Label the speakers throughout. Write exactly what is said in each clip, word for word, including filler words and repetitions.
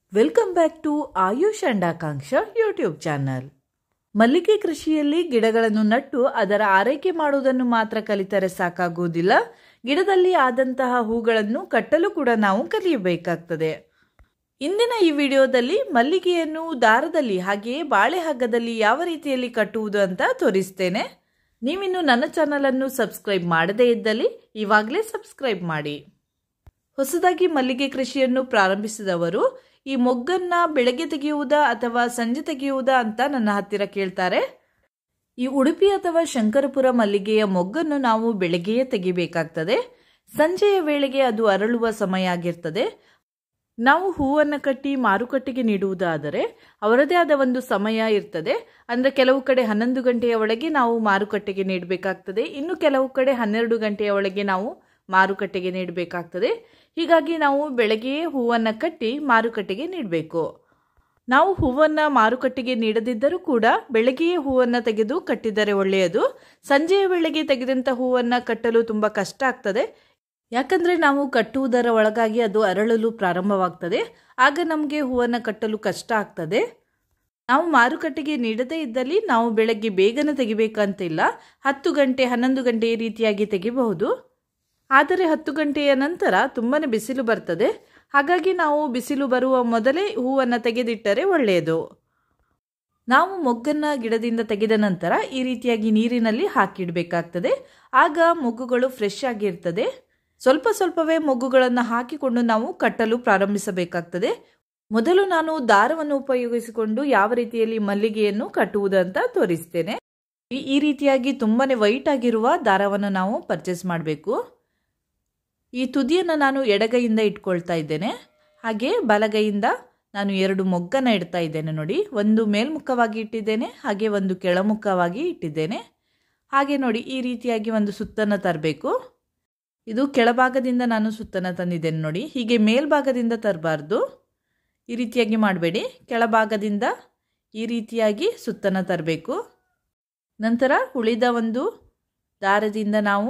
Speaker 1: Welcome back to Ayush and Akanksha YouTube channel. ಮಲ್ಲಿಗೆ ಕೃಷಿಯಲ್ಲಿ ಗಿಡಗಳನ್ನು ನಟ್ಟು ಅದರ ಆರೈಕೆ ಮಾಡುವುದನ್ನು ಮಾತ್ರ ಕಲಿತರೆ ಸಾಕಾಗುವುದಿಲ್ಲ, ಗಿಡದಲ್ಲಿ ಆದಂತಹ ಹೂಗಳನ್ನು ಕಟ್ಟಲು ಕೂಡ ನಾವು ಕಲಿಯಬೇಕಾಗ್ತದೆ. ಇಂದಿನ ಈ ವಿಡಿಯೋದಲ್ಲಿ ಮಲ್ಲಿಗೆಯನ್ನು ದಾರದಲ್ಲಿ ಹಾಗೆಯೇ ಬಾಳೆ ಹಗ್ಗದಲ್ಲಿ ಯಾವ ರೀತಿಯಲ್ಲಿ ಕಟ್ಟುವುದು ಅಂತ ತೋರಿಸ್ತೇನೆ. ನೀವಿನ್ನು ನನ್ನ ಚಾನಲ್ ಅನ್ನು ಸಬ್ಸ್ಕ್ರೈಬ್ ಮಾಡದೇ ಇದ್ದಲ್ಲಿ ಇವಾಗಲೇ ಸಬ್ಸ್ಕ್ರೈಬ್ ಮಾಡಿ. ಹೊಸದಾಗಿ ಮಲ್ಲಿಗೆ ಕೃಷಿಯನ್ನು ಪ್ರಾರಂಭಿಸಿದವರು ಈ ಮೊಗ್ಗನ್ನ ಬೆಳಗ್ಗೆ ತೆಗೆಯುವುದಾ ಅಥವಾ ಸಂಜೆ ತೆಗೆಯುವುದಾ ಅಂತ ನನ್ನ ಹತ್ತಿರ ಕೇಳ್ತಾರೆ. ಈ ಉಡುಪಿ ಅಥವಾ ಶಂಕರಪುರ ಮಲ್ಲಿಗೆಯ ಮೊಗ್ಗನ್ನು ನಾವು ಬೆಳಗ್ಗೆಯೇ ತೆಗಿಬೇಕಾಗ್ತದೆ. ಸಂಜೆಯ ವೇಳೆಗೆ ಅದು ಅರಳುವ ಸಮಯ ಆಗಿರ್ತದೆ. ನಾವು ಹೂವನ್ನು ಕಟ್ಟಿ ಮಾರುಕಟ್ಟೆಗೆ ನೀಡುವುದಾದರೆ ಅವರದೇ ಆದ ಒಂದು ಸಮಯ ಇರ್ತದೆ. ಅಂದರೆ ಕೆಲವು ಕಡೆ ಹನ್ನೊಂದು ಗಂಟೆಯ ಒಳಗೆ ನಾವು ಮಾರುಕಟ್ಟೆಗೆ ನೀಡಬೇಕಾಗ್ತದೆ, ಇನ್ನು ಕೆಲವು ಕಡೆ ಹನ್ನೆರಡು ಗಂಟೆಯ ಒಳಗೆ ನಾವು ಮಾರುಕಟ್ಟೆಗೆ ನೀಡಬೇಕಾಗ್ತದೆ. ಹೀಗಾಗಿ ನಾವು ಬೆಳಗ್ಗೆಯೇ ಹೂವನ್ನು ಕಟ್ಟಿ ಮಾರುಕಟ್ಟೆಗೆ ನೀಡಬೇಕು. ನಾವು ಹೂವನ್ನು ಮಾರುಕಟ್ಟೆಗೆ ನೀಡದಿದ್ದರೂ ಕೂಡ ಬೆಳಗ್ಗೆಯೇ ಹೂವನ್ನು ತೆಗೆದು ಕಟ್ಟಿದರೆ ಒಳ್ಳೆಯದು. ಸಂಜೆಯ ವೇಳೆಗೆ ತೆಗೆದಂಥ ಹೂವನ್ನು ಕಟ್ಟಲು ತುಂಬ ಕಷ್ಟ ಆಗ್ತದೆ. ಯಾಕಂದರೆ ನಾವು ಕಟ್ಟುವುದರ ಒಳಗಾಗಿ ಅದು ಅರಳಲು ಪ್ರಾರಂಭವಾಗ್ತದೆ. ಆಗ ನಮಗೆ ಹೂವನ್ನು ಕಟ್ಟಲು ಕಷ್ಟ ಆಗ್ತದೆ. ನಾವು ಮಾರುಕಟ್ಟೆಗೆ ನೀಡದೇ ಇದ್ದಲ್ಲಿ ನಾವು ಬೆಳಗ್ಗೆ ಬೇಗನೆ ತೆಗಿಬೇಕಂತಿಲ್ಲ. ಹತ್ತು ಗಂಟೆ ಹನ್ನೊಂದು ಗಂಟೆ ಈ ರೀತಿಯಾಗಿ ತೆಗಿಬಹುದು. ಆದರೆ ಹತ್ತು ಗಂಟೆಯ ನಂತರ ತುಂಬಾ ಬಿಸಿಲು ಬರ್ತದೆ. ಹಾಗಾಗಿ ನಾವು ಬಿಸಿಲು ಬರುವ ಮೊದಲೇ ಹೂವನ್ನು ತೆಗೆದಿಟ್ಟರೆ ಒಳ್ಳೆಯದು. ನಾವು ಮೊಗ್ಗನ್ನು ಗಿಡದಿಂದ ತೆಗೆದ ನಂತರ ಈ ರೀತಿಯಾಗಿ ನೀರಿನಲ್ಲಿ ಹಾಕಿಡಬೇಕಾಗ್ತದೆ. ಆಗ ಮೊಗ್ಗುಗಳು ಫ್ರೆಶ್ ಆಗಿರ್ತದೆ. ಸ್ವಲ್ಪ ಸ್ವಲ್ಪವೇ ಮೊಗ್ಗುಗಳನ್ನು ಹಾಕಿಕೊಂಡು ನಾವು ಕಟ್ಟಲು ಪ್ರಾರಂಭಿಸಬೇಕಾಗ್ತದೆ. ಮೊದಲು ನಾನು ದಾರವನ್ನು ಉಪಯೋಗಿಸಿಕೊಂಡು ಯಾವ ರೀತಿಯಲ್ಲಿ ಮಲ್ಲಿಗೆಯನ್ನು ಕಟ್ಟುವುದು ಅಂತ ತೋರಿಸ್ತೇನೆ. ಈ ರೀತಿಯಾಗಿ ತುಂಬಾನೇ ವೈಟ್ ಆಗಿರುವ ದಾರವನ್ನು ನಾವು ಪರ್ಚೇಸ್ ಮಾಡಬೇಕು. ಈ ತುದಿಯನ್ನು ನಾನು ಎಡಗೈಯಿಂದ ಇಟ್ಕೊಳ್ತಾ ಇದ್ದೇನೆ. ಹಾಗೆ ಬಲಗೈಯಿಂದ ನಾನು ಎರಡು ಮೊಗ್ಗನ್ನು ಇಡ್ತಾ ಇದ್ದೇನೆ. ನೋಡಿ, ಒಂದು ಮೇಲ್ಮುಖವಾಗಿ ಇಟ್ಟಿದ್ದೇನೆ, ಹಾಗೆ ಒಂದು ಕೆಳಮುಖವಾಗಿ ಇಟ್ಟಿದ್ದೇನೆ. ಹಾಗೆ ನೋಡಿ, ಈ ರೀತಿಯಾಗಿ ಒಂದು ಸುತ್ತನ್ನು ತರಬೇಕು. ಇದು ಕೆಳಭಾಗದಿಂದ ನಾನು ಸುತ್ತನ್ನು ತಂದಿದ್ದೇನೆ. ನೋಡಿ, ಹೀಗೆ ಮೇಲ್ಭಾಗದಿಂದ ತರಬಾರ್ದು, ಈ ರೀತಿಯಾಗಿ ಮಾಡಬೇಡಿ. ಕೆಳಭಾಗದಿಂದ ಈ ರೀತಿಯಾಗಿ ಸುತ್ತನ್ನು ತರಬೇಕು. ನಂತರ ಉಳಿದ ಒಂದು ದಾರದಿಂದ ನಾವು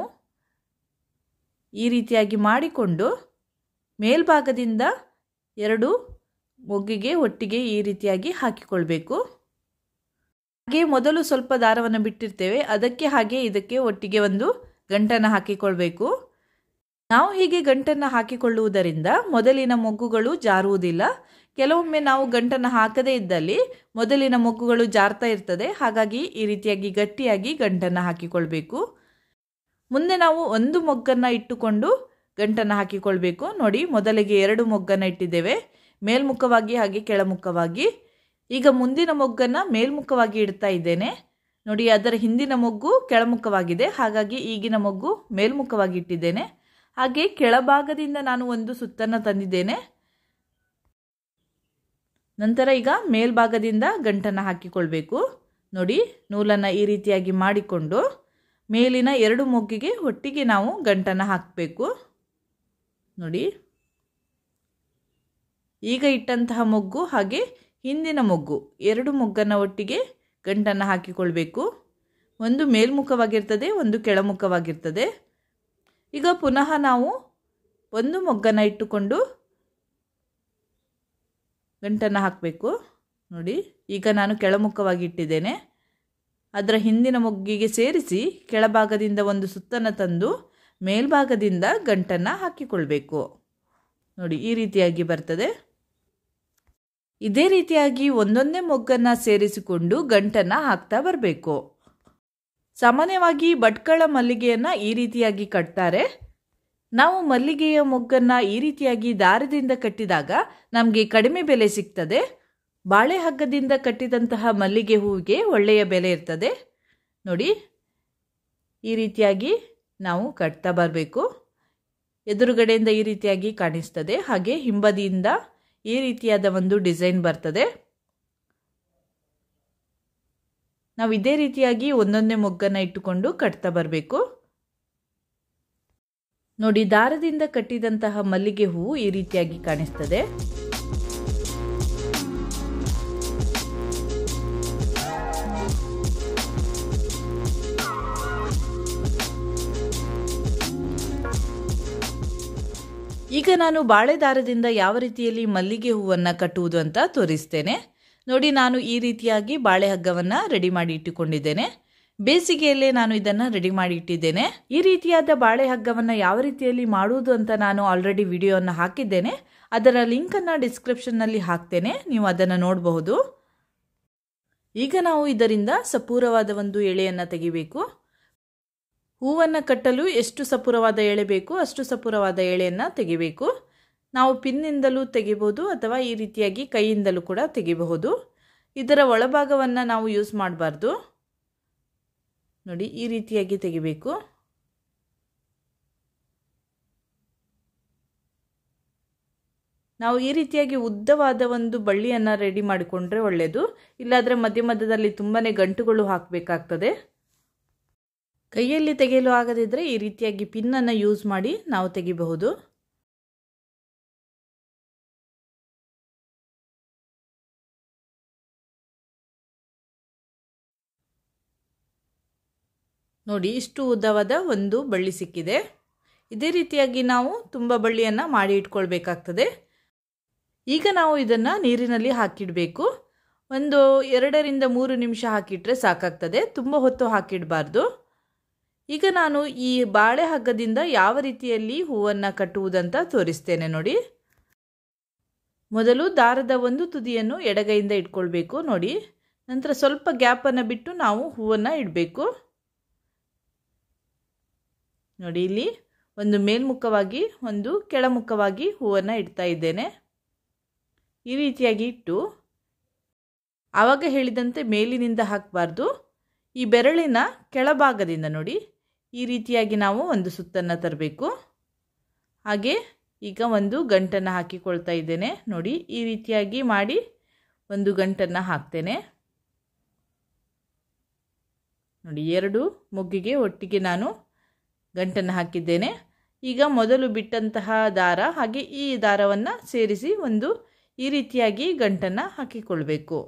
Speaker 1: ಈ ರೀತಿಯಾಗಿ ಮಾಡಿಕೊಂಡು ಮೇಲ್ಭಾಗದಿಂದ ಎರಡು ಮೊಗ್ಗಿಗೆ ಒಟ್ಟಿಗೆ ಈ ರೀತಿಯಾಗಿ ಹಾಕಿಕೊಳ್ಬೇಕು. ಹಾಗೆ ಮೊದಲು ಸ್ವಲ್ಪ ದಾರವನ್ನು ಬಿಟ್ಟಿರ್ತೇವೆ, ಅದಕ್ಕೆ ಹಾಗೆ ಇದಕ್ಕೆ ಒಟ್ಟಿಗೆ ಒಂದು ಗಂಟನ್ನು ಹಾಕಿಕೊಳ್ಬೇಕು. ನಾವು ಹೀಗೆ ಗಂಟನ್ನು ಹಾಕಿಕೊಳ್ಳುವುದರಿಂದ ಮೊದಲಿನ ಮೊಗ್ಗುಗಳು ಜಾರುವುದಿಲ್ಲ. ಕೆಲವೊಮ್ಮೆ ನಾವು ಗಂಟನ್ನು ಹಾಕದೇ ಇದ್ದಲ್ಲಿ ಮೊದಲಿನ ಮೊಗ್ಗುಗಳು ಜಾರ್ತಾ ಇರ್ತದೆ. ಹಾಗಾಗಿ ಈ ರೀತಿಯಾಗಿ ಗಟ್ಟಿಯಾಗಿ ಗಂಟನ್ನು ಹಾಕಿಕೊಳ್ಬೇಕು. ಮುಂದೆ ನಾವು ಒಂದು ಮೊಗ್ಗನ್ನು ಇಟ್ಟುಕೊಂಡು ಗಂಟನ್ನು ಹಾಕಿಕೊಳ್ಬೇಕು. ನೋಡಿ, ಮೊದಲಿಗೆ ಎರಡು ಮೊಗ್ಗನ್ನು ಇಟ್ಟಿದ್ದೇವೆ, ಮೇಲ್ಮುಖವಾಗಿ ಹಾಗೆ ಕೆಳಮುಖವಾಗಿ. ಈಗ ಮುಂದಿನ ಮೊಗ್ಗನ್ನು ಮೇಲ್ಮುಖವಾಗಿ ಇಡ್ತಾ ಇದ್ದೇನೆ. ನೋಡಿ, ಅದರ ಹಿಂದಿನ ಮೊಗ್ಗು ಕೆಳಮುಖವಾಗಿದೆ, ಹಾಗಾಗಿ ಈಗಿನ ಮೊಗ್ಗು ಮೇಲ್ಮುಖವಾಗಿ ಇಟ್ಟಿದ್ದೇನೆ. ಹಾಗೆ ಕೆಳಭಾಗದಿಂದ ನಾನು ಒಂದು ಸುತ್ತನ್ನು ತಂದಿದ್ದೇನೆ. ನಂತರ ಈಗ ಮೇಲ್ಭಾಗದಿಂದ ಗಂಟನ್ನು ಹಾಕಿಕೊಳ್ಬೇಕು. ನೋಡಿ, ನೂಲನ್ನು ಈ ರೀತಿಯಾಗಿ ಮಾಡಿಕೊಂಡು ಮೇಲಿನ ಎರಡು ಮೊಗ್ಗಿಗೆ ಒಟ್ಟಿಗೆ ನಾವು ಗಂಟನ್ನು ಹಾಕಬೇಕು. ನೋಡಿ, ಈಗ ಇಟ್ಟಂತಹ ಮೊಗ್ಗು ಹಾಗೆ ಹಿಂದಿನ ಮೊಗ್ಗು ಎರಡು ಮೊಗ್ಗನ್ನು ಒಟ್ಟಿಗೆ ಗಂಟನ್ನು ಹಾಕಿಕೊಳ್ಬೇಕು. ಒಂದು ಮೇಲ್ಮುಖವಾಗಿರ್ತದೆ, ಒಂದು ಕೆಳಮುಖವಾಗಿರ್ತದೆ. ಈಗ ಪುನಃ ನಾವು ಒಂದು ಮೊಗ್ಗನ್ನು ಇಟ್ಟುಕೊಂಡು ಗಂಟನ್ನು ಹಾಕಬೇಕು. ನೋಡಿ, ಈಗ ನಾನು ಕೆಳಮುಖವಾಗಿ ಇಟ್ಟಿದ್ದೇನೆ. ಅದರ ಹಿಂದಿನ ಮೊಗ್ಗಿಗೆ ಸೇರಿಸಿ ಕೆಳಭಾಗದಿಂದ ಒಂದು ಸುತ್ತನ್ನು ತಂದು ಮೇಲ್ಭಾಗದಿಂದ ಗಂಟನ್ನು ಹಾಕಿಕೊಳ್ಬೇಕು. ನೋಡಿ, ಈ ರೀತಿಯಾಗಿ ಬರ್ತದೆ. ಇದೇ ರೀತಿಯಾಗಿ ಒಂದೊಂದೇ ಮೊಗ್ಗನ್ನು ಸೇರಿಸಿಕೊಂಡು ಗಂಟನ್ನು ಹಾಕ್ತಾ ಬರಬೇಕು. ಸಾಮಾನ್ಯವಾಗಿ ಭಟ್ಕಳ ಮಲ್ಲಿಗೆಯನ್ನು ಈ ರೀತಿಯಾಗಿ ಕಟ್ತಾರೆ. ನಾವು ಮಲ್ಲಿಗೆಯ ಮೊಗ್ಗನ್ನು ಈ ರೀತಿಯಾಗಿ ದಾರದಿಂದ ಕಟ್ಟಿದಾಗ ನಮಗೆ ಕಡಿಮೆ ಬೆಲೆ ಸಿಗ್ತದೆ. ಬಾಳೆ ಹಗ್ಗದಿಂದ ಕಟ್ಟಿದಂತಹ ಮಲ್ಲಿಗೆ ಹೂವಿಗೆ ಒಳ್ಳೆಯ ಬೆಲೆ ಇರ್ತದೆ. ನೋಡಿ, ಈ ರೀತಿಯಾಗಿ ನಾವು ಕಟ್ತಾ ಬರಬೇಕು. ಎದುರುಗಡೆಯಿಂದ ಈ ರೀತಿಯಾಗಿ ಕಾಣಿಸ್ತದೆ, ಹಾಗೆ ಹಿಂಬದಿಯಿಂದ ಈ ರೀತಿಯಾದ ಒಂದು ಡಿಸೈನ್ ಬರ್ತದೆ. ನಾವು ಇದೇ ರೀತಿಯಾಗಿ ಒಂದೊಂದೇ ಮೊಗ್ಗನ್ನು ಇಟ್ಟುಕೊಂಡು ಕಟ್ತಾ ಬರಬೇಕು. ನೋಡಿ, ದಾರದಿಂದ ಕಟ್ಟಿದಂತಹ ಮಲ್ಲಿಗೆ ಹೂವು ಈ ರೀತಿಯಾಗಿ ಕಾಣಿಸ್ತದೆ. ಈಗ ನಾನು ಬಾಳೆ ದಾರದಿಂದ ಯಾವ ರೀತಿಯಲ್ಲಿ ಮಲ್ಲಿಗೆ ಹೂವನ್ನು ಕಟ್ಟುವುದು ಅಂತ ತೋರಿಸ್ತೇನೆ ನೋಡಿ. ನಾನು ಈ ರೀತಿಯಾಗಿ ಬಾಳೆ ಹಗ್ಗವನ್ನು ರೆಡಿ ಮಾಡಿ ಇಟ್ಟುಕೊಂಡಿದ್ದೇನೆ. ಬೇಸಿಗೆಯಲ್ಲೇ ನಾನು ಇದನ್ನು ರೆಡಿ ಮಾಡಿ ಇಟ್ಟಿದ್ದೇನೆ. ಈ ರೀತಿಯಾದ ಬಾಳೆ ಹಗ್ಗವನ್ನು ಯಾವ ರೀತಿಯಲ್ಲಿ ಮಾಡುವುದು ಅಂತ ನಾನು ಆಲ್ರೆಡಿ ವಿಡಿಯೋವನ್ನು ಹಾಕಿದ್ದೇನೆ. ಅದರ ಲಿಂಕನ್ನು ಡಿಸ್ಕ್ರಿಪ್ಷನ್ನಲ್ಲಿ ಹಾಕ್ತೇನೆ, ನೀವು ಅದನ್ನು ನೋಡಬಹುದು. ಈಗ ನಾವು ಇದರಿಂದ ಸಪೂರವಾದ ಒಂದು ಎಳೆಯನ್ನು ತೆಗಿಬೇಕು. ಹೂವನ್ನು ಕಟ್ಟಲು ಎಷ್ಟು ಸಪೂರವಾದ ಎಳೆ ಬೇಕು ಅಷ್ಟು ಸಪೂರವಾದ ಎಳೆಯನ್ನು ತೆಗಿಬೇಕು. ನಾವು ಪಿನ್ನಿಂದಲೂ ತೆಗಿಬಹುದು ಅಥವಾ ಈ ರೀತಿಯಾಗಿ ಕೈಯಿಂದಲೂ ಕೂಡ ತೆಗಿಬಹುದು. ಇದರ ಒಳಭಾಗವನ್ನು ನಾವು ಯೂಸ್ ಮಾಡಬಾರ್ದು ನೋಡಿ, ಈ ರೀತಿಯಾಗಿ ತೆಗಿಬೇಕು. ನಾವು ಈ ರೀತಿಯಾಗಿ ಉದ್ದವಾದ ಒಂದು ಬಳ್ಳಿಯನ್ನು ರೆಡಿ ಮಾಡಿಕೊಂಡ್ರೆ ಒಳ್ಳೆಯದು. ಇಲ್ಲಾದರೆ ಮಧ್ಯ ಮಧ್ಯದಲ್ಲಿ ತುಂಬಾ ಗಂಟುಗಳು ಹಾಕಬೇಕಾಗ್ತದೆ. ಕೈಯಲ್ಲಿ ತೆಗೆಯಲು ಆಗದಿದ್ದರೆ ಈ ರೀತಿಯಾಗಿ ಪಿನ್ನನ್ನು ಯೂಸ್ ಮಾಡಿ ನಾವು ತೆಗಿಬಹುದು. ನೋಡಿ, ಇಷ್ಟು ಉದ್ದವಾದ ಒಂದು ಬಳ್ಳಿ ಸಿಕ್ಕಿದೆ. ಇದೇ ರೀತಿಯಾಗಿ ನಾವು ತುಂಬ ಬಳ್ಳಿಯನ್ನು ಮಾಡಿ ಇಟ್ಕೊಳ್ಬೇಕಾಗ್ತದೆ. ಈಗ ನಾವು ಇದನ್ನು ನೀರಿನಲ್ಲಿ ಹಾಕಿಡಬೇಕು. ಒಂದು ಎರಡರಿಂದ ಮೂರು ನಿಮಿಷ ಹಾಕಿಟ್ರೆ ಸಾಕಾಗ್ತದೆ, ತುಂಬ ಹೊತ್ತು ಹಾಕಿಡಬಾರ್ದು. ಈಗ ನಾನು ಈ ಬಾಳೆ ಹಗ್ಗದಿಂದ ಯಾವ ರೀತಿಯಲ್ಲಿ ಹೂವನ್ನು ಕಟ್ಟುವುದಂತ ತೋರಿಸ್ತೇನೆ ನೋಡಿ. ಮೊದಲು ದಾರದ ಒಂದು ತುದಿಯನ್ನು ಎಡಗೈಯಿಂದ ಇಟ್ಕೊಳ್ಬೇಕು ನೋಡಿ. ನಂತರ ಸ್ವಲ್ಪ ಗ್ಯಾಪನ್ನು ಬಿಟ್ಟು ನಾವು ಹೂವನ್ನು ಇಡಬೇಕು ನೋಡಿ. ಇಲ್ಲಿ ಒಂದು ಮೇಲ್ಮುಖವಾಗಿ ಒಂದು ಕೆಳಮುಖವಾಗಿ ಹೂವನ್ನು ಇಡ್ತಾ ಇದ್ದೇನೆ. ಈ ರೀತಿಯಾಗಿ ಇಟ್ಟು ಆವಾಗ ಹೇಳಿದಂತೆ ಮೇಲಿನಿಂದ ಹಾಕಬಾರ್ದು, ಈ ಬೆರಳಿನ ಕೆಳಭಾಗದಿಂದ ನೋಡಿ ಈ ರೀತಿಯಾಗಿ ನಾವು ಒಂದು ಸುತ್ತನ್ನು ತರಬೇಕು. ಹಾಗೆ ಈಗ ಒಂದು ಗಂಟನ್ನು ಹಾಕಿಕೊಳ್ತಾ ಇದ್ದೇನೆ ನೋಡಿ. ಈ ರೀತಿಯಾಗಿ ಮಾಡಿ ಒಂದು ಗಂಟನ್ನು ಹಾಕ್ತೇನೆ ನೋಡಿ. ಎರಡು ಮೊಗ್ಗಿಗೆ ಒಟ್ಟಿಗೆ ನಾನು ಗಂಟನ್ನು ಹಾಕಿದ್ದೇನೆ. ಈಗ ಮೊದಲು ಬಿಟ್ಟಂತಹ ದಾರ ಹಾಗೆ ಈ ದಾರವನ್ನು ಸೇರಿಸಿ ಒಂದು ಈ ರೀತಿಯಾಗಿ ಗಂಟನ್ನು ಹಾಕಿಕೊಳ್ಬೇಕು.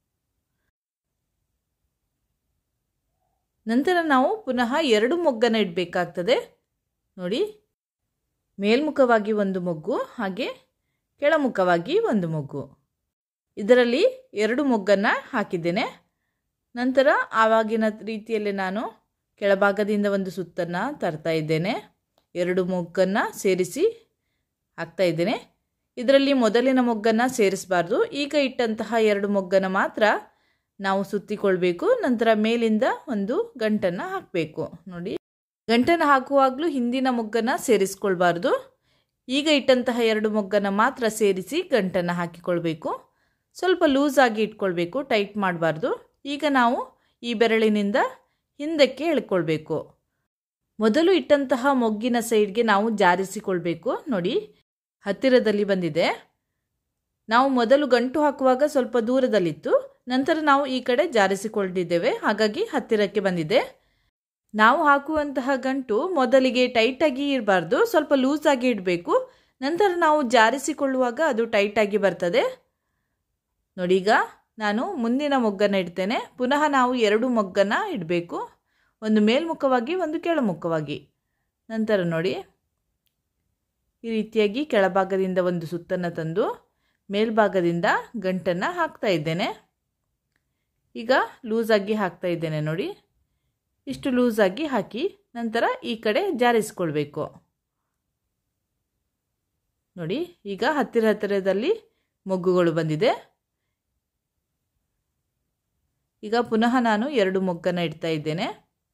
Speaker 1: ನಂತರ ನಾವು ಪುನಃ ಎರಡು ಮೊಗ್ಗನ್ನು ಇಡಬೇಕಾಗ್ತದೆ ನೋಡಿ. ಮೇಲ್ಮುಖವಾಗಿ ಒಂದು ಮೊಗ್ಗು ಹಾಗೆ ಕೆಳಮುಖವಾಗಿ ಒಂದು ಮೊಗ್ಗು, ಇದರಲ್ಲಿ ಎರಡು ಮೊಗ್ಗನ್ನು ಹಾಕಿದ್ದೇನೆ. ನಂತರ ಆವಾಗಿನ ರೀತಿಯಲ್ಲಿ ನಾನು ಕೆಳಭಾಗದಿಂದ ಒಂದು ಸುತ್ತನ್ನು ತರ್ತಾ ಇದ್ದೇನೆ. ಎರಡು ಮೊಗ್ಗನ್ನು ಸೇರಿಸಿ ಹಾಕ್ತಾ ಇದ್ದೇನೆ. ಇದರಲ್ಲಿ ಮೊದಲಿನ ಮೊಗ್ಗನ್ನು ಸೇರಿಸಬಾರ್ದು. ಈಗ ಇಟ್ಟಂತಹ ಎರಡು ಮೊಗ್ಗನ್ನು ಮಾತ್ರ ನಾವು ಸುತ್ತಿಕೊಳ್ಬೇಕು. ನಂತರ ಮೇಲಿಂದ ಒಂದು ಗಂಟನ್ನು ಹಾಕಬೇಕು ನೋಡಿ. ಗಂಟನ್ನು ಹಾಕುವಾಗಲೂ ಹಿಂದಿನ ಮೊಗ್ಗನ್ನು ಸೇರಿಸ್ಕೊಳ್ಬಾರ್ದು. ಈಗ ಇಟ್ಟಂತಹ ಎರಡು ಮೊಗ್ಗನ್ನು ಮಾತ್ರ ಸೇರಿಸಿ ಗಂಟನ್ನು ಹಾಕಿಕೊಳ್ಬೇಕು. ಸ್ವಲ್ಪ ಲೂಸ್ ಆಗಿ ಇಟ್ಕೊಳ್ಬೇಕು, ಟೈಟ್ ಮಾಡಬಾರ್ದು. ಈಗ ನಾವು ಈ ಬೆರಳಿನಿಂದ ಹಿಂದಕ್ಕೆ ಎಳ್ಕೊಳ್ಬೇಕು. ಮೊದಲು ಇಟ್ಟಂತಹ ಮೊಗ್ಗಿನ ಸೈಡ್ಗೆ ನಾವು ಜಾರಿಸಿಕೊಳ್ಬೇಕು ನೋಡಿ. ಹತ್ತಿರದಲ್ಲಿ ಬಂದಿದೆ. ನಾವು ಮೊದಲು ಗಂಟು ಹಾಕುವಾಗ ಸ್ವಲ್ಪ ದೂರದಲ್ಲಿತ್ತು, ನಂತರ ನಾವು ಈ ಕಡೆ ಜಾರಿಸಿಕೊಂಡಿದ್ದೇವೆ, ಹಾಗಾಗಿ ಹತ್ತಿರಕ್ಕೆ ಬಂದಿದೆ. ನಾವು ಹಾಕುವಂತಹ ಗಂಟು ಮೊದಲಿಗೆ ಟೈಟಾಗಿ ಇರಬಾರ್ದು, ಸ್ವಲ್ಪ ಲೂಸ್ ಆಗಿ ಇಡಬೇಕು. ನಂತರ ನಾವು ಜಾರಿಸಿಕೊಳ್ಳುವಾಗ ಅದು ಟೈಟಾಗಿ ಬರ್ತದೆ ನೋಡಿ. ಈಗ ನಾನು ಮುಂದಿನ ಮೊಗ್ಗನ್ನು ಇಡ್ತೇನೆ. ಪುನಃ ನಾವು ಎರಡು ಮೊಗ್ಗನ್ನು ಇಡಬೇಕು, ಒಂದು ಮೇಲ್ಮುಖವಾಗಿ ಒಂದು ಕೆಳಮುಖವಾಗಿ. ನಂತರ ನೋಡಿ ಈ ರೀತಿಯಾಗಿ ಕೆಳಭಾಗದಿಂದ ಒಂದು ಸುತ್ತನ್ನು ತಂದು ಮೇಲ್ಭಾಗದಿಂದ ಗಂಟನ್ನು ಹಾಕ್ತಾ ಇದ್ದೇನೆ. ಈಗ ಲೂಸಾಗಿ ಹಾಕ್ತಾ ಇದ್ದೇನೆ ನೋಡಿ. ಇಷ್ಟು ಲೂಸಾಗಿ ಹಾಕಿ ನಂತರ ಈ ಕಡೆ ಜಾರಿಸಿಕೊಳ್ಬೇಕು ನೋಡಿ. ಈಗ ಹತ್ತಿರ ಹತ್ತಿರದಲ್ಲಿ ಮೊಗ್ಗುಗಳು ಬಂದಿದೆ. ಈಗ ಪುನಃ ನಾನು ಎರಡು ಮೊಗ್ಗನ್ನು ಇಡ್ತಾ ಇದ್ದೇನೆ.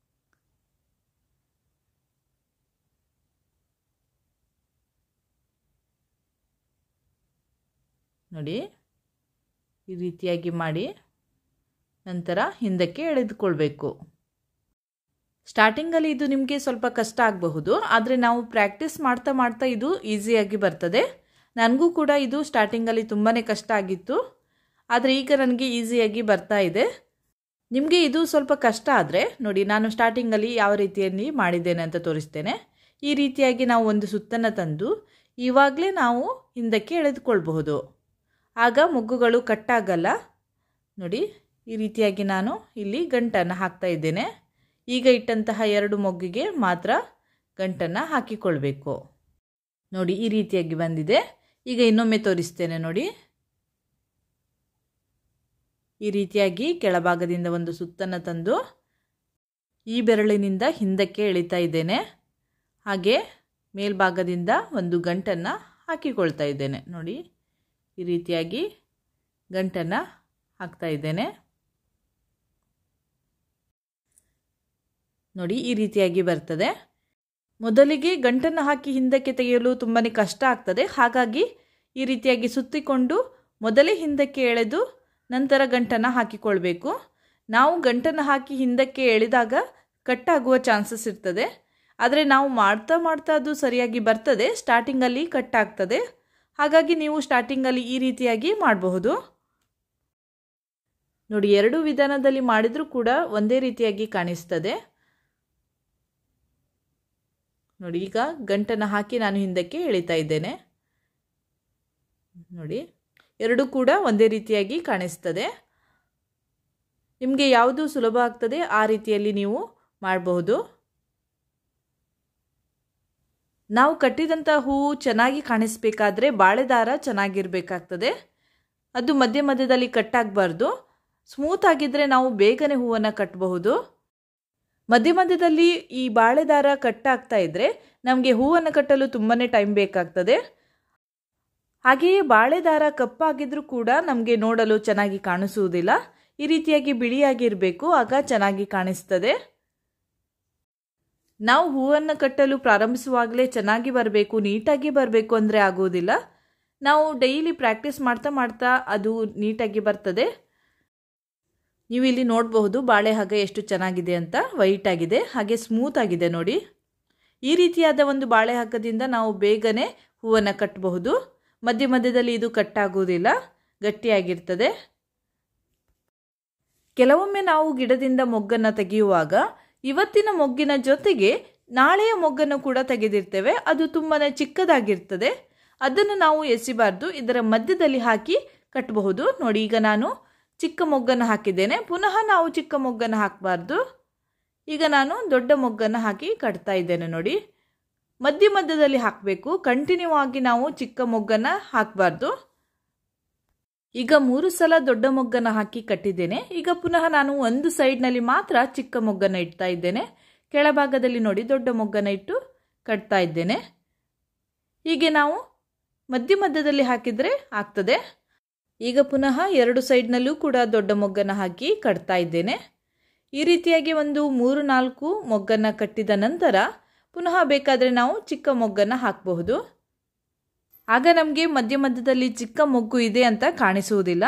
Speaker 1: ನೋಡಿ ಈ ರೀತಿಯಾಗಿ ಮಾಡಿ ನಂತರ ಹಿಂದಕ್ಕೆ ಎಳೆದುಕೊಳ್ಬೇಕು. ಸ್ಟಾರ್ಟಿಂಗಲ್ಲಿ ಇದು ನಿಮಗೆ ಸ್ವಲ್ಪ ಕಷ್ಟ ಆಗಬಹುದು, ಆದರೆ ನಾವು ಪ್ರಾಕ್ಟೀಸ್ ಮಾಡ್ತಾ ಮಾಡ್ತಾ ಇದು ಈಸಿಯಾಗಿ ಬರ್ತದೆ. ನನಗೂ ಕೂಡ ಇದು ಸ್ಟಾರ್ಟಿಂಗಲ್ಲಿ ತುಂಬಾ ಕಷ್ಟ ಆಗಿತ್ತು, ಆದರೆ ಈಗ ನನಗೆ ಈಸಿಯಾಗಿ ಬರ್ತಾ ಇದೆ. ನಿಮಗೆ ಇದು ಸ್ವಲ್ಪ ಕಷ್ಟ ಆದರೆ ನೋಡಿ, ನಾನು ಸ್ಟಾರ್ಟಿಂಗಲ್ಲಿ ಯಾವ ರೀತಿಯಲ್ಲಿ ಮಾಡಿದ್ದೇನೆ ಅಂತ ತೋರಿಸ್ತೇನೆ. ಈ ರೀತಿಯಾಗಿ ನಾವು ಒಂದು ಸುತ್ತನ್ನು ತಂದು ಇವಾಗಲೇ ನಾವು ಹಿಂದಕ್ಕೆ ಎಳೆದುಕೊಳ್ಬಹುದು, ಆಗ ಮೊಗ್ಗುಗಳು ಕಟ್ಟಾಗಲ್ಲ ನೋಡಿ. ಈ ರೀತಿಯಾಗಿ ನಾನು ಇಲ್ಲಿ ಗಂಟನ್ನು ಹಾಕ್ತಾ ಇದ್ದೇನೆ. ಈಗ ಇಟ್ಟಂತಹ ಎರಡು ಮೊಗ್ಗಿಗೆ ಮಾತ್ರ ಗಂಟನ್ನು ಹಾಕಿಕೊಳ್ಬೇಕು. ನೋಡಿ ಈ ರೀತಿಯಾಗಿ ಬಂದಿದೆ. ಈಗ ಇನ್ನೊಮ್ಮೆ ತೋರಿಸ್ತೇನೆ ನೋಡಿ. ಈ ರೀತಿಯಾಗಿ ಕೆಳಭಾಗದಿಂದ ಒಂದು ಸುತ್ತನ್ನು ತಂದು ಈ ಬೆರಳಿನಿಂದ ಹಿಂದಕ್ಕೆ ಎಳಿತಾ ಇದ್ದೇನೆ. ಹಾಗೆ ಮೇಲ್ಭಾಗದಿಂದ ಒಂದು ಗಂಟನ್ನು ಹಾಕಿಕೊಳ್ತಾ ಇದ್ದೇನೆ. ನೋಡಿ ಈ ರೀತಿಯಾಗಿ ಗಂಟನ್ನು ಹಾಕ್ತಾ ಇದ್ದೇನೆ. ನೋಡಿ ಈ ರೀತಿಯಾಗಿ ಬರ್ತದೆ. ಮೊದಲಿಗೆ ಗಂಟನ್ನು ಹಾಕಿ ಹಿಂದಕ್ಕೆ ತೆಗೆಯಲು ತುಂಬಾ ಕಷ್ಟ ಆಗ್ತದೆ. ಹಾಗಾಗಿ ಈ ರೀತಿಯಾಗಿ ಸುತ್ತಿಕೊಂಡು ಮೊದಲೇ ಹಿಂದಕ್ಕೆ ಎಳೆದು ನಂತರ ಗಂಟನ್ನು ಹಾಕಿಕೊಳ್ಬೇಕು. ನಾವು ಗಂಟನ್ನು ಹಾಕಿ ಹಿಂದಕ್ಕೆ ಎಳೆದಾಗ ಕಟ್ಟಾಗುವ ಚಾನ್ಸಸ್ ಇರ್ತದೆ. ಆದರೆ ನಾವು ಮಾಡ್ತಾ ಮಾಡ್ತಾ ಅದು ಸರಿಯಾಗಿ ಬರ್ತದೆ. ಸ್ಟಾರ್ಟಿಂಗಲ್ಲಿ ಕಟ್ಟಾಗ್ತದೆ. ಹಾಗಾಗಿ ನೀವು ಸ್ಟಾರ್ಟಿಂಗಲ್ಲಿ ಈ ರೀತಿಯಾಗಿ ಮಾಡಬಹುದು. ನೋಡಿ ಎರಡು ವಿಧಾನದಲ್ಲಿ ಮಾಡಿದರೂ ಕೂಡ ಒಂದೇ ರೀತಿಯಾಗಿ ಕಾಣಿಸ್ತದೆ. ನೋಡಿ ಈಗ ಗಂಟನ್ನು ಹಾಕಿ ನಾನು ಹಿಂದಕ್ಕೆ ಎಳಿತಾ ಇದ್ದೇನೆ. ನೋಡಿ ಎರಡು ಕೂಡ ಒಂದೇ ರೀತಿಯಾಗಿ ಕಾಣಿಸ್ತದೆ. ನಿಮಗೆ ಯಾವುದು ಸುಲಭ ಆಗ್ತದೆ ಆ ರೀತಿಯಲ್ಲಿ ನೀವು ಮಾಡಬಹುದು. ನಾವು ಕಟ್ಟಿದಂಥ ಹೂವು ಚೆನ್ನಾಗಿ ಕಾಣಿಸಬೇಕಾದ್ರೆ ಬಾಳೆದಾರ ಚೆನ್ನಾಗಿರಬೇಕಾಗ್ತದೆ. ಅದು ಮಧ್ಯ ಮಧ್ಯದಲ್ಲಿ ಕಟ್ಟಾಗಬಾರ್ದು. ಸ್ಮೂತ್ ಆಗಿದ್ದರೆ ನಾವು ಬೇಗನೆ ಹೂವನ್ನು ಕಟ್ಟಬಹುದು. ಮಧ್ಯ ಮಧ್ಯದಲ್ಲಿ ಈ ಬಾಳೆದಾರ ಕಟ್ಟಾಗ್ತಾ ಇದ್ದರೆ ನಮಗೆ ಹೂವನ್ನು ಕಟ್ಟಲು ತುಂಬಾ ಟೈಮ್ ಬೇಕಾಗ್ತದೆ. ಹಾಗೆಯೇ ಬಾಳೆದಾರ ಕಪ್ಪಾಗಿದ್ರೂ ಕೂಡ ನಮಗೆ ನೋಡಲು ಚೆನ್ನಾಗಿ ಕಾಣಿಸುವುದಿಲ್ಲ. ಈ ರೀತಿಯಾಗಿ ಬಿಳಿಯಾಗಿರಬೇಕು, ಆಗ ಚೆನ್ನಾಗಿ ಕಾಣಿಸ್ತದೆ. ನಾವು ಹೂವನ್ನು ಕಟ್ಟಲು ಪ್ರಾರಂಭಿಸುವಾಗಲೇ ಚೆನ್ನಾಗಿ ಬರಬೇಕು, ನೀಟಾಗಿ ಬರಬೇಕು ಅಂದರೆ ಆಗುವುದಿಲ್ಲ. ನಾವು ಡೈಲಿ ಪ್ರಾಕ್ಟೀಸ್ ಮಾಡ್ತಾ ಮಾಡ್ತಾ ಅದು ನೀಟಾಗಿ ಬರ್ತದೆ. ನೀವು ಇಲ್ಲಿ ನೋಡಬಹುದು ಬಾಳೆ ಹಗ್ಗ ಎಷ್ಟು ಚೆನ್ನಾಗಿದೆ ಅಂತ. ವೈಟ್ ಆಗಿದೆ, ಹಾಗೆ ಸ್ಮೂತ್ ಆಗಿದೆ ನೋಡಿ. ಈ ರೀತಿಯಾದ ಒಂದು ಬಾಳೆ ಹಗ್ಗದಿಂದ ನಾವು ಬೇಗನೆ ಹೂವನ್ನು ಕಟ್ಟಬಹುದು. ಮಧ್ಯ ಮಧ್ಯದಲ್ಲಿ ಇದು ಕಟ್ಟಾಗುವುದಿಲ್ಲ, ಗಟ್ಟಿಯಾಗಿರ್ತದೆ. ಕೆಲವೊಮ್ಮೆ ನಾವು ಗಿಡದಿಂದ ಮೊಗ್ಗನ್ನು ತೆಗೆಯುವಾಗ ಇವತ್ತಿನ ಮೊಗ್ಗಿನ ಜೊತೆಗೆ ನಾಳೆಯ ಮೊಗ್ಗನ್ನು ಕೂಡ ತೆಗೆದಿರ್ತೇವೆ. ಅದು ತುಂಬಾ ಚಿಕ್ಕದಾಗಿರ್ತದೆ. ಅದನ್ನು ನಾವು ಎಸಿಬಾರ್ದು, ಇದರ ಮಧ್ಯದಲ್ಲಿ ಹಾಕಿ ಕಟ್ಟಬಹುದು. ನೋಡಿ ಈಗ ನಾನು ಚಿಕ್ಕ ಮೊಗ್ಗನ್ನು ಹಾಕಿದ್ದೇನೆ. ಪುನಃ ನಾವು ಚಿಕ್ಕ ಮೊಗ್ಗನ್ನು ಹಾಕಬಾರ್ದು. ಈಗ ನಾನು ದೊಡ್ಡ ಮೊಗ್ಗನ್ನು ಹಾಕಿ ಕಟ್ತಾ ಇದ್ದೇನೆ. ನೋಡಿ ಮಧ್ಯ ಮಧ್ಯದಲ್ಲಿ ಹಾಕಬೇಕು, ಕಂಟಿನ್ಯೂ ಆಗಿ ನಾವು ಚಿಕ್ಕ ಮೊಗ್ಗನ್ನು ಹಾಕಬಾರ್ದು. ಈಗ ಮೂರು ಸಲ ದೊಡ್ಡ ಮೊಗ್ಗನ್ನು ಹಾಕಿ ಕಟ್ಟಿದ್ದೇನೆ. ಈಗ ಪುನಃ ನಾನು ಒಂದು ಸೈಡ್ನಲ್ಲಿ ಮಾತ್ರ ಚಿಕ್ಕ ಮೊಗ್ಗನ್ನು ಇಡ್ತಾ ಇದ್ದೇನೆ. ಕೆಳಭಾಗದಲ್ಲಿ ನೋಡಿ ದೊಡ್ಡ ಮೊಗ್ಗನ್ನು ಇಟ್ಟು ಕಟ್ತಾ ಇದ್ದೇನೆ. ಹೀಗೆ ನಾವು ಮಧ್ಯ ಮಧ್ಯದಲ್ಲಿ ಹಾಕಿದರೆ ಆಗ್ತದೆ. ಈಗ ಪುನಃ ಎರಡು ಸೈಡ್ನಲ್ಲೂ ಕೂಡ ದೊಡ್ಡ ಮೊಗ್ಗನ್ನು ಹಾಕಿ ಕಟ್ತಾ ಇದ್ದೇನೆ. ಈ ರೀತಿಯಾಗಿ ಒಂದು ಮೂರು ನಾಲ್ಕು ಮೊಗ್ಗನ್ನು ಕಟ್ಟಿದ ನಂತರ ಪುನಃ ಬೇಕಾದರೆ ನಾವು ಚಿಕ್ಕ ಮೊಗ್ಗನ್ನು ಹಾಕಬಹುದು. ಆಗ ನಮಗೆ ಮಧ್ಯ ಮಧ್ಯದಲ್ಲಿ ಚಿಕ್ಕ ಮೊಗ್ಗು ಇದೆ ಅಂತ ಕಾಣಿಸುವುದಿಲ್ಲ.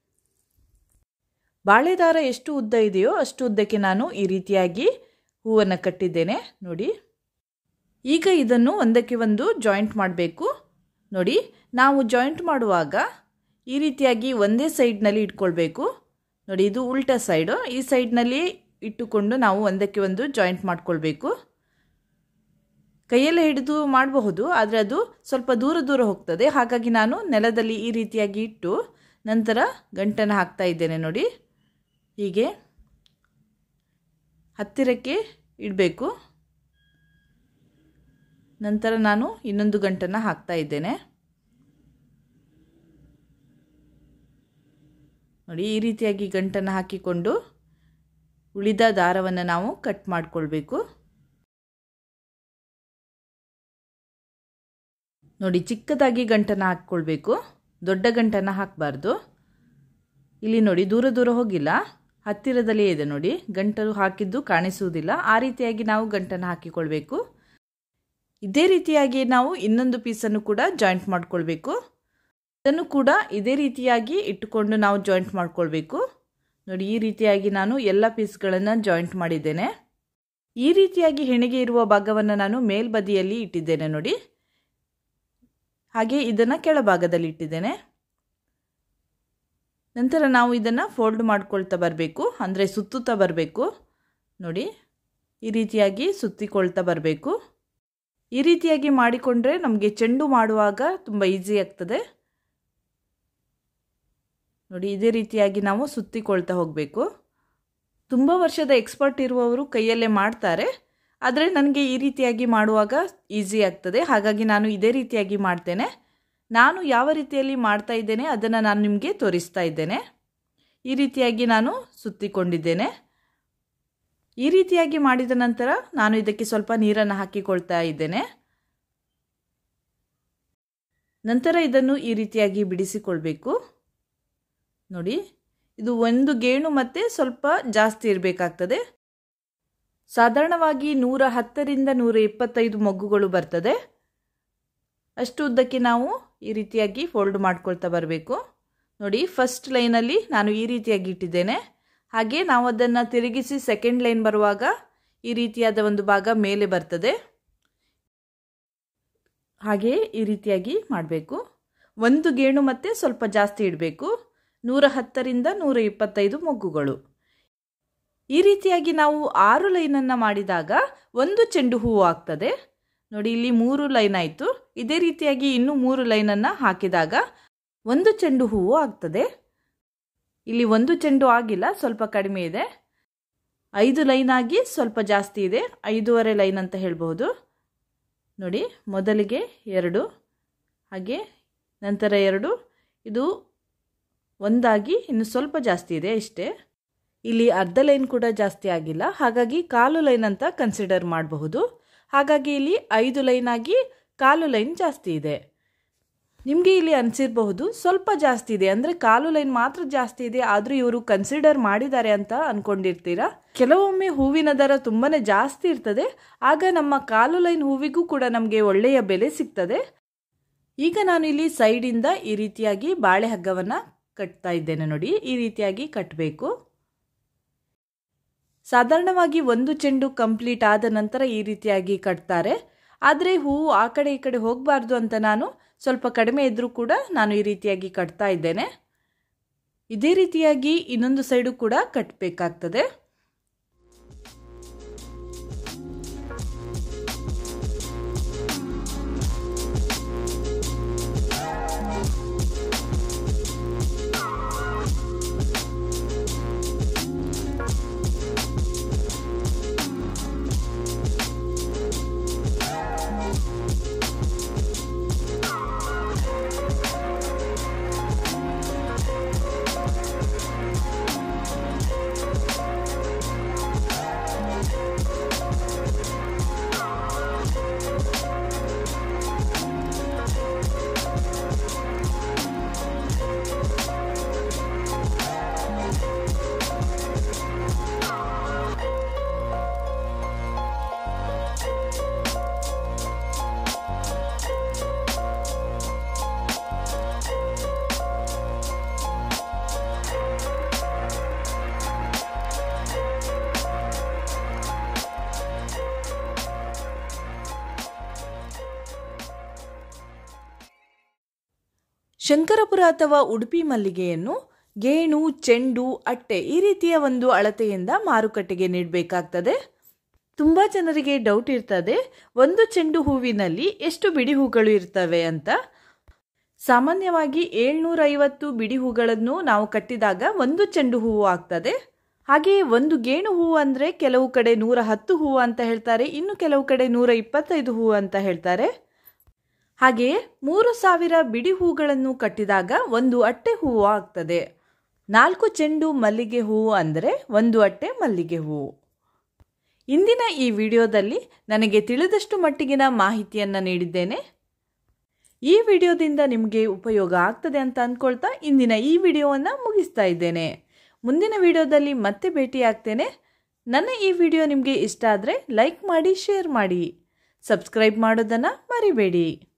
Speaker 1: ಬಾಳೆದಾರ ಎಷ್ಟು ಉದ್ದ ಇದೆಯೋ ಅಷ್ಟು ಉದ್ದಕ್ಕೆ ನಾನು ಈ ರೀತಿಯಾಗಿ ಹೂವನ್ನು ಕಟ್ಟಿದ್ದೇನೆ. ನೋಡಿ ಈಗ ಇದನ್ನು ಒಂದಕ್ಕೆ ಒಂದು ಜಾಯಿಂಟ್ ಮಾಡಬೇಕು. ನೋಡಿ ನಾವು ಜಾಯಿಂಟ್ ಮಾಡುವಾಗ ಈ ರೀತಿಯಾಗಿ ಒಂದೇ ಸೈಡ್ನಲ್ಲಿ ಇಟ್ಕೊಳ್ಬೇಕು. ನೋಡಿ ಇದು ಉಲ್ಟಾ ಸೈಡು. ಈ ಸೈಡ್ನಲ್ಲಿ ಇಟ್ಟುಕೊಂಡು ನಾವು ಒಂದಕ್ಕೆ ಒಂದು ಜಾಯಿಂಟ್ ಮಾಡ್ಕೊಳ್ಬೇಕು. ಕೈಯಲ್ಲೇ ಹಿಡಿದು ಮಾಡಬಹುದು, ಆದರೆ ಅದು ಸ್ವಲ್ಪ ದೂರ ದೂರ ಹೋಗ್ತದೆ. ಹಾಗಾಗಿ ನಾನು ನೆಲದಲ್ಲಿ ಈ ರೀತಿಯಾಗಿ ಇಟ್ಟು ನಂತರ ಗಂಟನ್ನು ಹಾಕ್ತಾ ಇದ್ದೇನೆ. ನೋಡಿ ಹೀಗೆ ಹತ್ತಿರಕ್ಕೆ ಇಡಬೇಕು. ನಂತರ ನಾನು ಇನ್ನೊಂದು ಗಂಟನ್ನು ಹಾಕ್ತಾ ಇದ್ದೇನೆ. ನೋಡಿ ಈ ರೀತಿಯಾಗಿ ಗಂಟನ್ನು ಹಾಕಿಕೊಂಡು ಉಳಿದ ದಾರವನ್ನು ನಾವು ಕಟ್ ಮಾಡಿಕೊಳ್ಬೇಕು. ನೋಡಿ ಚಿಕ್ಕದಾಗಿ ಗಂಟನ್ನು ಹಾಕ್ಕೊಳ್ಬೇಕು, ದೊಡ್ಡ ಗಂಟನ್ನು ಹಾಕಬಾರ್ದು. ಇಲ್ಲಿ ನೋಡಿ ದೂರ ದೂರ ಹೋಗಿಲ್ಲ, ಹತ್ತಿರದಲ್ಲೇ ಇದೆ. ನೋಡಿ ಗಂಟಲು ಹಾಕಿದ್ದು ಕಾಣಿಸುವುದಿಲ್ಲ. ಆ ರೀತಿಯಾಗಿ ನಾವು ಗಂಟನ್ನು ಹಾಕಿಕೊಳ್ಬೇಕು. ಇದೇ ರೀತಿಯಾಗಿ ನಾವು ಇನ್ನೊಂದು ಪೀಸನ್ನು ಕೂಡ ಜಾಯಿಂಟ್ ಮಾಡಿಕೊಳ್ಬೇಕು. ಅದನ್ನು ಕೂಡ ಇದೇ ರೀತಿಯಾಗಿ ಇಟ್ಟುಕೊಂಡು ನಾವು ಜಾಯಿಂಟ್ ಮಾಡಿಕೊಳ್ಬೇಕು. ನೋಡಿ ಈ ರೀತಿಯಾಗಿ ನಾನು ಎಲ್ಲ ಪೀಸ್ಗಳನ್ನು ಜಾಯಿಂಟ್ ಮಾಡಿದ್ದೇನೆ. ಈ ರೀತಿಯಾಗಿ ಹೆಣಿಗೆ ಇರುವ ಭಾಗವನ್ನು ನಾನು ಮೇಲ್ಬದಿಯಲ್ಲಿ ಇಟ್ಟಿದ್ದೇನೆ. ನೋಡಿ ಹಾಗೆ ಇದನ್ನು ಕೆಳಭಾಗದಲ್ಲಿ ಇಟ್ಟಿದ್ದೇನೆ. ನಂತರ ನಾವು ಇದನ್ನು ಫೋಲ್ಡ್ ಮಾಡ್ಕೊಳ್ತಾ ಬರಬೇಕು, ಅಂದರೆ ಸುತ್ತುತ್ತಾ ಬರಬೇಕು. ನೋಡಿ ಈ ರೀತಿಯಾಗಿ ಸುತ್ತಿಕೊಳ್ತಾ ಬರಬೇಕು. ಈ ರೀತಿಯಾಗಿ ಮಾಡಿಕೊಂಡ್ರೆ ನಮಗೆ ಚೆಂಡು ಮಾಡುವಾಗ ತುಂಬ ಈಸಿ ಆಗ್ತದೆ. ನೋಡಿ ಇದೇ ರೀತಿಯಾಗಿ ನಾವು ಸುತ್ತಿಕೊಳ್ತಾ ಹೋಗಬೇಕು. ತುಂಬ ವರ್ಷದ ಎಕ್ಸ್ಪರ್ಟ್ ಇರುವವರು ಕೈಯಲ್ಲೇ ಮಾಡ್ತಾರೆ, ಆದರೆ ನನಗೆ ಈ ರೀತಿಯಾಗಿ ಮಾಡುವಾಗ ಈಸಿ ಆಗ್ತದೆ, ಹಾಗಾಗಿ ನಾನು ಇದೇ ರೀತಿಯಾಗಿ ಮಾಡ್ತೇನೆ. ನಾನು ಯಾವ ರೀತಿಯಲ್ಲಿ ಮಾಡ್ತಾ ಇದ್ದೇನೆ ಅದನ್ನು ನಾನು ನಿಮಗೆ ತೋರಿಸ್ತಾ ಇದ್ದೇನೆ. ಈ ರೀತಿಯಾಗಿ ನಾನು ಸುತ್ತಿಕೊಂಡಿದ್ದೇನೆ. ಈ ರೀತಿಯಾಗಿ ಮಾಡಿದ ನಂತರ ನಾನು ಇದಕ್ಕೆ ಸ್ವಲ್ಪ ನೀರನ್ನು ಹಾಕಿಕೊಳ್ತಾ ಇದ್ದೇನೆ. ನಂತರ ಇದನ್ನು ಈ ರೀತಿಯಾಗಿ ಬಿಡಿಸಿಕೊಳ್ಬೇಕು. ನೋಡಿ, ಇದು ಒಂದು ಗೇಣು ಮತ್ತು ಸ್ವಲ್ಪ ಜಾಸ್ತಿ ಇರಬೇಕಾಗ್ತದೆ. ಸಾಧಾರಣವಾಗಿ ನೂರ ಹತ್ತರಿಂದ ನೂರ ಇಪ್ಪತ್ತೈದು ಮೊಗ್ಗುಗಳು ಬರ್ತದೆ. ಅಷ್ಟು ಉದ್ದಕ್ಕೆ ನಾವು ಈ ರೀತಿಯಾಗಿ ಫೋಲ್ಡ್ ಮಾಡ್ಕೊಳ್ತಾ ಬರಬೇಕು. ನೋಡಿ, ಫಸ್ಟ್ ಲೈನಲ್ಲಿ ನಾನು ಈ ರೀತಿಯಾಗಿ ಇಟ್ಟಿದ್ದೇನೆ. ಹಾಗೆ ನಾವು ಅದನ್ನು ತಿರುಗಿಸಿ ಸೆಕೆಂಡ್ ಲೈನ್ ಬರುವಾಗ ಈ ರೀತಿಯಾದ ಒಂದು ಭಾಗ ಮೇಲೆ ಬರ್ತದೆ. ಹಾಗೆ ಈ ರೀತಿಯಾಗಿ ಮಾಡಬೇಕು. ಒಂದು ಗೇಣು ಮತ್ತು ಸ್ವಲ್ಪ ಜಾಸ್ತಿ ಇಡಬೇಕು. ನೂರ ಹತ್ತರಿಂದ ನೂರ ಇಪ್ಪತ್ತೈದು ಮೊಗ್ಗುಗಳು. ಈ ರೀತಿಯಾಗಿ ನಾವು ಆರು ಲೈನನ್ನು ಮಾಡಿದಾಗ ಒಂದು ಚೆಂಡು ಹೂವು ಆಗ್ತದೆ. ನೋಡಿ, ಇಲ್ಲಿ ಮೂರು ಲೈನ್ ಆಯಿತು. ಇದೇ ರೀತಿಯಾಗಿ ಇನ್ನೂ ಮೂರು ಲೈನನ್ನು ಹಾಕಿದಾಗ ಒಂದು ಚೆಂಡು ಹೂವು ಆಗ್ತದೆ. ಇಲ್ಲಿ ಒಂದು ಚೆಂಡು ಆಗಿಲ್ಲ, ಸ್ವಲ್ಪ ಕಡಿಮೆ ಇದೆ. ಐದು ಲೈನ್ ಆಗಿ ಸ್ವಲ್ಪ ಜಾಸ್ತಿ ಇದೆ, ಐದೂವರೆ ಲೈನ್ ಅಂತ ಹೇಳ್ಬೋದು. ನೋಡಿ, ಮೊದಲಿಗೆ ಎರಡು, ಹಾಗೆ ನಂತರ ಎರಡು, ಇದು ಒಂದಾಗಿ ಇನ್ನು ಸ್ವಲ್ಪ ಜಾಸ್ತಿ ಇದೆ ಇಷ್ಟೇ. ಇಲ್ಲಿ ಅರ್ಧ ಲೈನ್ ಕೂಡ ಜಾಸ್ತಿ ಆಗಿಲ್ಲ, ಹಾಗಾಗಿ ಕಾಲು ಲೈನ್ ಅಂತ ಕನ್ಸಿಡರ್ ಮಾಡಬಹುದು. ಹಾಗಾಗಿ ಇಲ್ಲಿ ಐದು ಲೈನ್ ಆಗಿ ಕಾಲು ಲೈನ್ ಜಾಸ್ತಿ ಇದೆ. ನಿಮಗೆ ಇಲ್ಲಿ ಅನಿಸಿರಬಹುದು ಸ್ವಲ್ಪ ಜಾಸ್ತಿ ಇದೆ, ಅಂದರೆ ಕಾಲು ಲೈನ್ ಮಾತ್ರ ಜಾಸ್ತಿ ಇದೆ, ಆದರೂ ಇವರು ಕನ್ಸಿಡರ್ ಮಾಡಿದ್ದಾರೆ ಅಂತ ಅಂದ್ಕೊಂಡಿರ್ತೀರಾ. ಕೆಲವೊಮ್ಮೆ ಹೂವಿನ ದರ ತುಂಬಾ ಜಾಸ್ತಿ ಇರ್ತದೆ, ಆಗ ನಮ್ಮ ಕಾಲು ಲೈನ್ ಹೂವಿಗೂ ಕೂಡ ನಮಗೆ ಒಳ್ಳೆಯ ಬೆಲೆ ಸಿಗ್ತದೆ. ಈಗ ನಾನು ಇಲ್ಲಿ ಸೈಡಿಂದ ಈ ರೀತಿಯಾಗಿ ಬಾಳೆ ಹಗ್ಗವನ್ನು ಕಟ್ತಾ ಇದ್ದೇನೆ. ನೋಡಿ, ಈ ರೀತಿಯಾಗಿ ಕಟ್ಟಬೇಕು. ಸಾಧಾರಣವಾಗಿ ಒಂದು ಚೆಂಡು ಕಂಪ್ಲೀಟ್ ಆದ ನಂತರ ಈ ರೀತಿಯಾಗಿ ಕಟ್ತಾರೆ. ಆದರೆ ಹೂವು ಆ ಕಡೆ ಈ ಕಡೆ ಹೋಗಬಾರ್ದು ಅಂತ ನಾನು ಸ್ವಲ್ಪ ಕಡಿಮೆ ಇದ್ದರೂ ಕೂಡ ನಾನು ಈ ರೀತಿಯಾಗಿ ಕಟ್ತಾ ಇದ್ದೇನೆ. ಇದೇ ರೀತಿಯಾಗಿ ಇನ್ನೊಂದು ಸೈಡು ಕೂಡ ಕಟ್ಟಬೇಕಾಗ್ತದೆ. ಶಂಕರಪುರ ಅಥವಾ ಉಡುಪಿ ಮಲ್ಲಿಗೆಯನ್ನು ಗೇಣು, ಚೆಂಡು, ಅಟ್ಟೆ ಈ ರೀತಿಯ ಒಂದು ಅಳತೆಯಿಂದ ಮಾರುಕಟ್ಟೆಗೆ ನೀಡಬೇಕಾಗ್ತದೆ. ತುಂಬ ಜನರಿಗೆ ಡೌಟ್ ಇರ್ತದೆ, ಒಂದು ಚೆಂಡು ಹೂವಿನಲ್ಲಿ ಎಷ್ಟು ಬಿಡಿ ಹೂಗಳು ಇರ್ತವೆ ಅಂತ. ಸಾಮಾನ್ಯವಾಗಿ ಏಳ್ನೂರ ಐವತ್ತು ಬಿಡಿ ಹೂಗಳನ್ನು ನಾವು ಕಟ್ಟಿದಾಗ ಒಂದು ಚೆಂಡು ಹೂವು ಆಗ್ತದೆ. ಹಾಗೆಯೇ ಒಂದು ಗೇಣು ಹೂವು ಅಂದರೆ ಕೆಲವು ಕಡೆ ನೂರ ಹತ್ತು ಹೂವು ಅಂತ ಹೇಳ್ತಾರೆ, ಇನ್ನು ಕೆಲವು ಕಡೆ ನೂರ ಇಪ್ಪತ್ತೈದು ಹೂವು ಅಂತ ಹೇಳ್ತಾರೆ. ಹಾಗೆಯೇ ಮೂರು ಸಾವಿರ ಬಿಡಿ ಹೂಗಳನ್ನು ಕಟ್ಟಿದಾಗ ಒಂದು ಅಟ್ಟೆ ಹೂವು ಆಗ್ತದೆ. ನಾಲ್ಕು ಚೆಂಡು ಮಲ್ಲಿಗೆ ಹೂವು ಅಂದರೆ ಒಂದು ಅಟ್ಟೆ ಮಲ್ಲಿಗೆ ಹೂವು. ಇಂದಿನ ಈ ವಿಡಿಯೋದಲ್ಲಿ ನನಗೆ ತಿಳಿದಷ್ಟು ಮಟ್ಟಿಗಿನ ಮಾಹಿತಿಯನ್ನು ನೀಡಿದ್ದೇನೆ. ಈ ವಿಡಿಯೋದಿಂದ ನಿಮಗೆ ಉಪಯೋಗ ಆಗ್ತದೆ ಅಂತ ಅಂದ್ಕೊಳ್ತಾ ಇಂದಿನ ಈ ವಿಡಿಯೋವನ್ನು ಮುಗಿಸ್ತಾ ಇದ್ದೇನೆ. ಮುಂದಿನ ವಿಡಿಯೋದಲ್ಲಿ ಮತ್ತೆ ಭೇಟಿಯಾಗ್ತೇನೆ. ನನ್ನ ಈ ವಿಡಿಯೋ ನಿಮಗೆ ಇಷ್ಟ ಆದರೆ ಲೈಕ್ ಮಾಡಿ, ಶೇರ್ ಮಾಡಿ, ಸಬ್ಸ್ಕ್ರೈಬ್ ಮಾಡೋದನ್ನು ಮರಿಬೇಡಿ.